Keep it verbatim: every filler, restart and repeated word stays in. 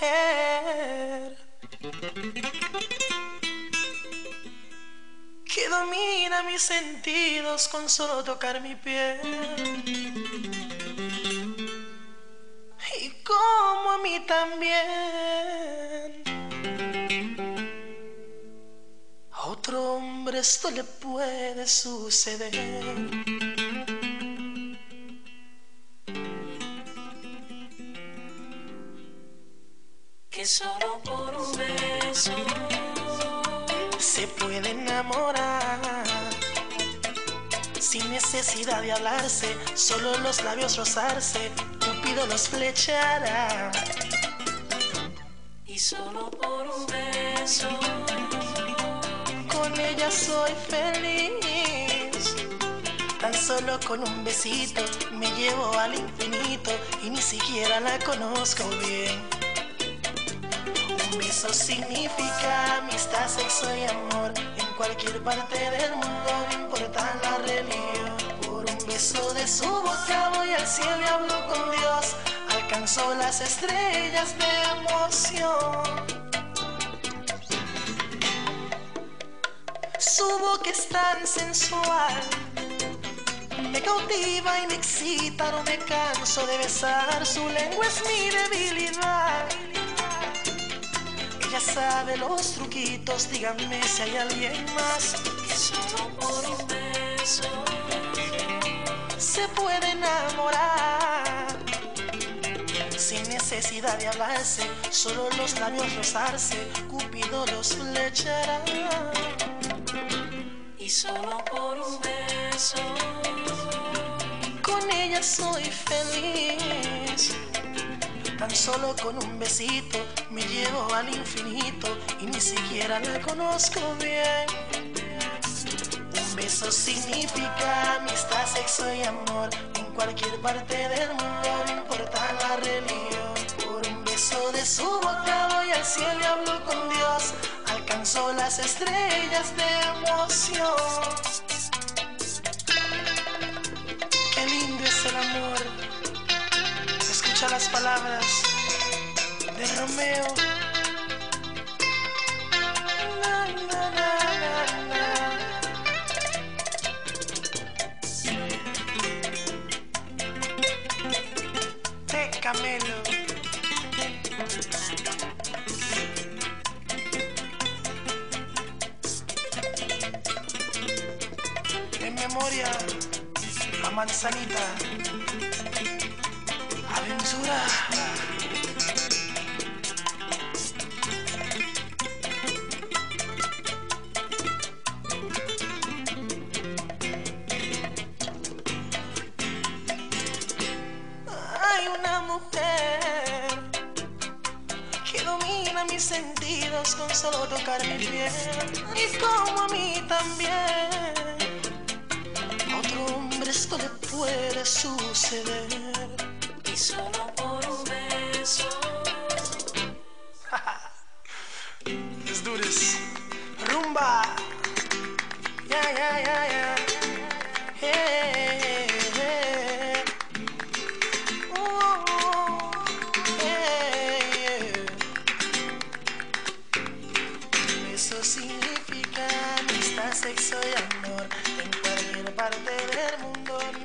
mujer que domina mis sentidos con solo tocar mi piel. Y como a mí también, a otro hombre esto le puede suceder. Que solo por un beso se puede enamorar sin necesidad de hablarse, solo los labios rozarse, Cupido los flechará. y solo por un beso Con ella soy feliz, tan solo con un besito me llevo al infinito y ni siquiera la conozco bien. Un beso significa amistad, sexo y amor. En cualquier parte del mundo, no importa la religión. Por un beso de su boca voy al cielo y hablo con Dios. Alcanzó las estrellas de emoción. Su boca es tan sensual, me cautiva y me excita, no me canso de besar. Su lengua es mi debilidad. Ella sabe los truquitos, díganme si hay alguien más. que solo por un beso Se puede enamorar sin necesidad de hablarse, solo los labios rozarse, Cupido los flechará. y solo por un beso Con ella soy feliz, tan solo con un besito me llevo al infinito y ni siquiera la conozco bien. Un beso significa amistad, sexo y amor. En cualquier parte del mundo, no importa la religión. Por un beso de su boca voy al cielo y hablo con Dios. Alcanzó las estrellas de emoción. Qué lindo es el amor. Escucha las palabras de Romeo. Na, na, na, na, na. De Camelo. En memoria a Manzanita. Aventura. Hay una mujer que domina mis sentidos con solo tocar mi piel. Y como a mí también, a otro hombre esto le puede suceder. y solo por un beso Let's do this. Rumba. Yeah, yeah, yeah, yeah. Hey, hey. Oh, hey, yeah. Eso significa amistad, sexo y amor. En cualquier parte del mundo.